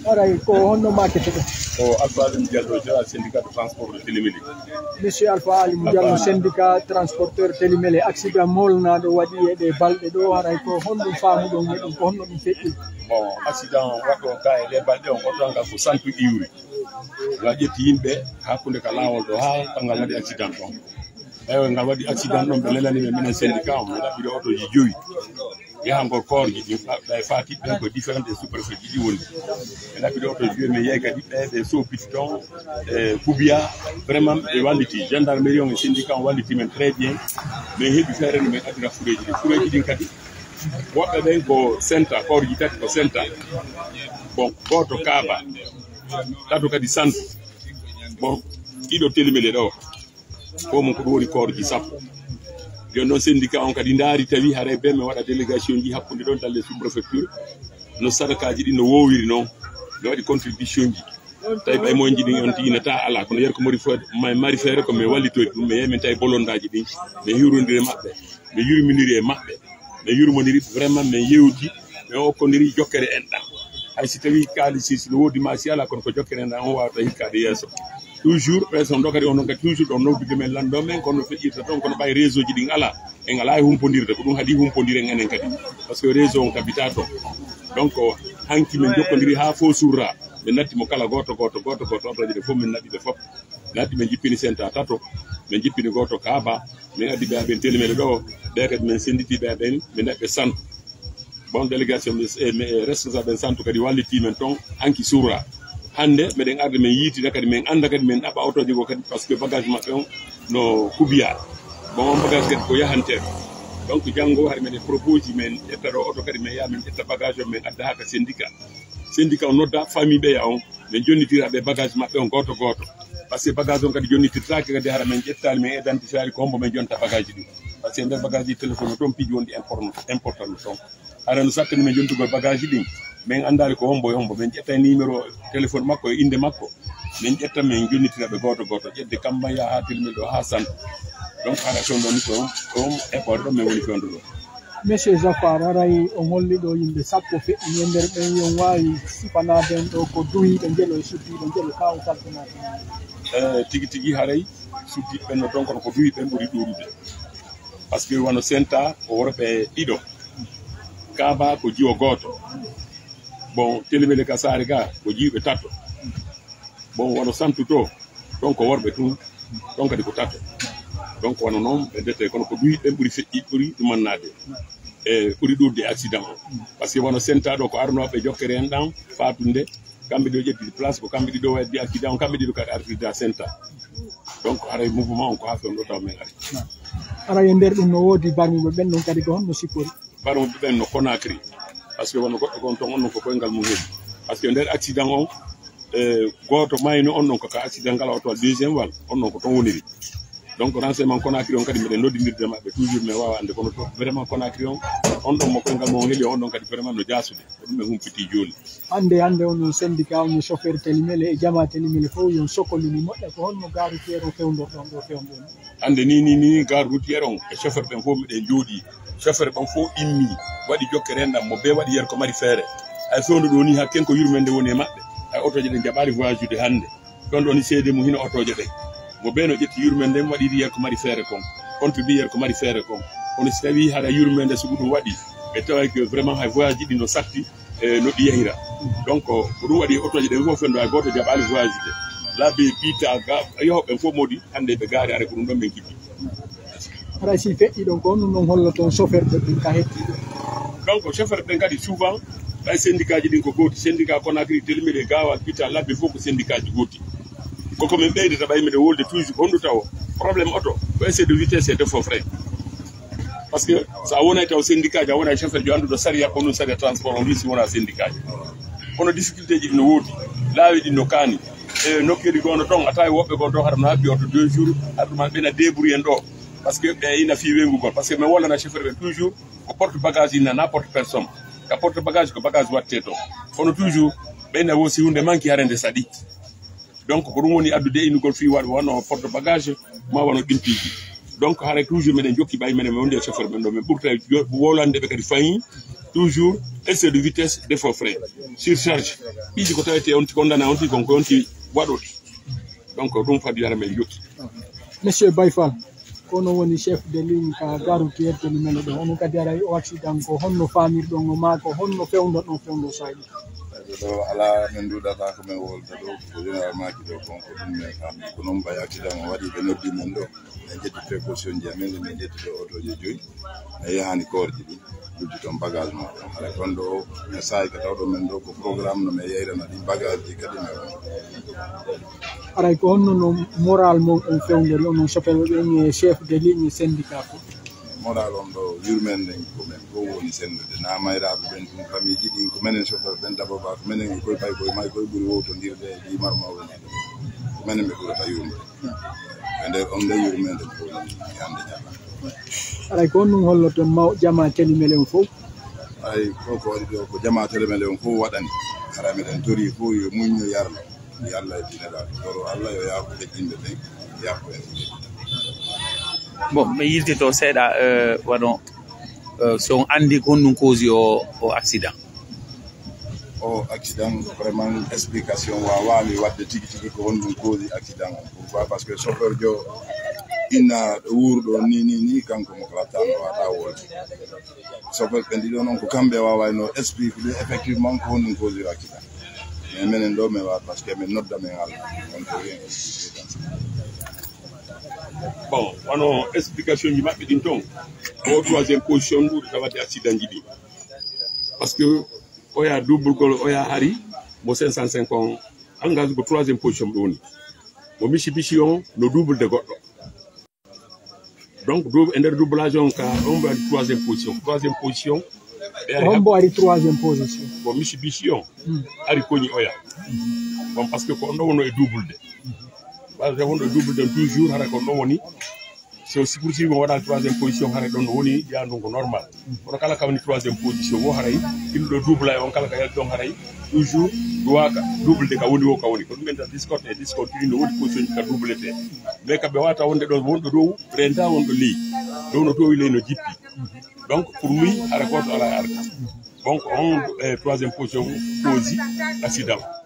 Aray ko honno market o Alpha Ali Diallo jara syndicat de transport de Télimélé. Monsieur Alpha Ali Diallo syndicat transporteur Télimélé accident molna do wadi e de balde do aray ko honno faamu do ngedum ko honno dum fetti. Bon accident wato ka e de balde on otonga ko santu iwri la jetti yimbe hakkunde ka lawol do ha bangal wadi accident don ewe ngal wadi accident don be lelani me minen syndicat on la bido auto ji joyi yahango koor ji ɗi fati ɓen ko différent des sous-préfets ji ɗi woni e laɓiɗo to joyi mi yeey kadi ɓe sopiti ton Koubia vraiment ɓe walliti gendarmerie on e syndicat on walliti men très bien mais heeɓi feere no men addira fureji ɗin fureji ɗin kadi woɓɓe ɓen ko senta koor ji tati ko senta bon goto kaaba tato kadi santu bon ɗiɗo Télimélé ɗo fo mon ko ɗum woni koor ji sappo joni noon syndicat on kadi ndaari tawi haray be mi waɗa délégation ji hakkunde ɗon dalle sous préfecture no sadakaji ɗi no wowiri noon mi waɗi contribution ji tawi ɓay moƴji ɗin on tiinata ala kono yer ko mari feere ko mi wallitori ɗum mi yemin tawi bolondaji ɗin mi hiwrodiri maɓɓe mi yurminiri e maɓɓe mi yurmodiri vraiment mi yewti mi okkodiri jokkere enɗam hay si tawi kaalisi no woodi ma si ala kono ko jokkere enɗam on wawata hikkade yeeso toujours personne ɗo kadi onon kadi toujours ɗon noddude men lanndo men kono feƴƴirta toon kono ɓay réseau ji ɗin ala en ala e humpodirde ko ɗum haadi humpodiren enen kadi par ce que réseau on kabita toon donc hanki min jokkodiri ha fo surra min natti mo kala goto otoji ɗe fof min naɓiɓe fof mi addi min jippini senta tato min jippini goto kaaba min addi ɓe aɓen Télimélé ɗo ɓe kadi min senditiɓe aɓen min neɓɓe santu bon délégation e responsable en santu kadi walliti men toon hanki surra hande meɗen arde men yiitida kadi min anda kadi min ɗaɓa autoji go kadi par ce que bagage maɓɓe on no Koubia bon on bagage kadi ko yahanteɗo donc janggo hay men propose men ƴetta ɗo auto kadi min yaha min ƴetta bagage o min adda ha ka syndicat on nodda famille ɓeya on min jonnitira ɓe bagage maɓɓe on goto par ce que bagage on kadi jonnitirtaki kadi hara min ƴettali min identifiari ko hombo min jonta bagage ɗi par ce que nder bagage ji téléphone toon piiji wonɗi important toon hara no sakkani min jontugol bagage ɗin min andali ko hombo e hombo min ƴetta numéro téléphone makko e inde makko min ƴetta min jonnitiraɓe goto ƴedde kamma ya ha Télimélé ɗo ha santu donc hara toon ɗon ni ko on effort ɗon min woni fewndo ɗo. Monsieur Jafar aray on holli ɗo yimɓe sappo feƴƴi e nder ɓen yon wawi sifanaden ɗo ko duhiɓe jelo e suddiɓe jelo kaw saltanade tigi tigi haray suddiɓe ɓen no ton kono ko duhi ɓen ɓuuri ɗurude par ce que wono senta ko worɓe ɗiɗo kaaba ko jiwo goto bon Télimélé ka saare ga ko jiiɓe tatto bon wono santu to ɗon ko worɓe tun ɗon kadi ko tatto donc wono noon ɓe dette kono ko duhi ɓen ɓuuri feƴƴi ɓuuri ɗumannade e ɓuuri ɗurde accident o par ce que wono senta ɗo ko arnoɓe jokkere en ɗan fatunde kamɓe ɗo ƴettidi place ko kamɓe ɗiɗo waddi accident on kamɓe ɗiɗo kadi artirda senta donc haray mouvement on ko ha fewn ɗo taw men ari aray e nder ɗum no woodi barmuɓe ɓen ɗon kadi ko honno sikkori barmuɓe ɓen no Conakry par ce que wono goɗɗo gon toon on non ko koyngal mum heeɓi par ce que nder accident on goto mayno on non ko ka accident ngala oto deuxiéme wal on non ko toon woniri donc renseignement Conakry on kadi mbiɗen noddidirde maɓɓe toujours mi wawa ande kono to vraiment Conakry on ɗon mo koyngal mum heeɓi on ɗon kadi vraiment no jasude ko ɗum ɓe humpiti joni hande on syndicat on chauffeur Télimélé e jama Télimélé fof yon sokolini moƴƴa ko honno gare routiére o fewndorɗon ɗo fewndoni hande ni gare routiére on e chauffeur ɓen fof miɗen jooɗi chauffeur ɓen fof immi waɗi jokkere enɗam mo be waɗi yer ko mari feere hay fewndo ɗo ni hakken ko yurmende woni e maɓɓe hay autoje ɗen jaɓali voyage ude hande ɗon ɗo ni seede mum hino autoje ɗen mo ɓe no ƴetti yurmende mo waɗiri yer ko mari feere kon contribue yer ko mari feere kon kono si tawi haɗa yurmende so ɗum waɗi ɓe taway que vraiment hay voyage ɗi no satti no ɗi yahira donc ko ɗum waɗi autoje ɗen fof fendo hay goto jaɓali voyage de laabi piita yahoɓen fof modi hande ɓe gaari are ko ɗum ɗon ɓen kibbi haray si feƴƴi ɗon ko honno noon holloton chauffeur ɓe ɗin ka hettiɗo donc chauffeur ɓen kadi souvent ɓay syndicat ji ɗin ko gooti syndicat Conakry Télimélé Gawal piita labbe fof ko syndicat ji gooti koko min ɓeydata ɓay miɗe wolde toujours honɗu taw probléme auto ko excès de vitesse et de faux frein par ce que sa wonay taw syndicat ji a wonay chauffeur jo annduɗo saria ko ɗum saria transport on wi si wona syndicat ji kono difficulté ji ɗi no woodi laawi ɗi no kaani e nokkuji gono toon a tawi woɓɓe gon to haɗa no habbi auto 2 jours haɗuma ɓena débrouille en ɗo par ce que ɓe ina fi wengugol par ce que min wollana chauffeur ɓe toujours ko porte bagage ina na porte personne ka porte bagage ko bagage watte to kono toujours ɓeyna wosi hunde manque harende saɗi donc ko ɗum woni addude innugol fi waɗa wano porte bagage ma wano ɗimpiji donc hare toujours menen jokki bay menen wonde chauffeur men do mais pour tay wolande be kadi fayi toujours excès de vitesse défaut frein surcharge biji ko tawete on ti condamné on ti kon ko on ti wadoti donc dum fadi yara men jokki monsieur Bayfal kono woni chef de ligne ka garu tier Télimélé do on kadi ara o accident ko honno famir do no ma ko honno fewndo saydi do ala men duɗata ko men wolda ɗo ko général maki ɗo konko ɗum men kam ko noon mbayi accident o waɗi ɓe noddi men ɗo en jetti précaution ji amen min jetti ɗo otoji 5 e yahani korji ɗi ɗuddi toon bagage moɗon hara kon ɗo e sayi ko tawɗo men ɗo ko programme no min yeyrana ɗi bagage ɗi kadi men aray ko honno no moral mo on fewnderi on chauffeur ɓe chef de ligne syndicat ko moral on ɗo yurmen nden komen ko woni sendude na mayraɓe ɓen ɗum famille ji ɗin ko menen chauffeur ɓen dababa ko menen koye pay koye may koye ɓuuri wowtodirde e ɗimar mawɓe ɗiɗo ko menen ɓe ɓurata yurmde e nder on nde yurmen nden ko hande ñalla aray ko honɗum holloto jama Télimélé on fof ay koko waɗi ɗo ko jama Télimélé on fof waɗani ara meɗen tori fof yo muñno yarlo yalla e dinelaɗo toro Allah yo yaako heƴƴinde ɓen yaako en bon mi yiltito seeɗa waɗon so on andi ko honɗum causi o accident vraiment explication wawami wadde tigi tigi ko honɗum causi accident o pourquoi parce que chauffeur jo inna ɗo wuurɗo ni kanko mo klattano wata wolde chauffeur ɓe ndiɗo noon ko kamɓe wawayno explique ɗum effectivement ko honɗum causi accident mais menen ɗo min wawa par ce que min nodda men Allah on ko rien bon wano explication ji maɓɓe ɗin toon o troisième position ɗuɗi tawade accident ji ɗi par ce que oya double oya hari mo 505 on engage ko troisième position ɗo woni mo misi on no double de goɗɗo donc e nder doublage on ka on mbo waɗi troisième position hombo ari troisième position bon misi on ari koñi oya bon par ce que ko on ɗo wono e double de parce que wonɗo double de toujours hara ko ɗon woni so si poursuivi mo waɗa troisième position hara ɗon woni yandum ko normal kono kala ka woni troisième position wo haray inɗo double ay on kala ka yalti ɗon haray toujours duwaka double de ka woni wo ka woni ko ɗum ɓenta discontinue no woni position ji ka double te mais kamɓe wata wonde ɗon wonɗo dow renta wonɗo ley dow no towi ley no jippi donc pour lui hara goto ala arta donc on troisième position causi accident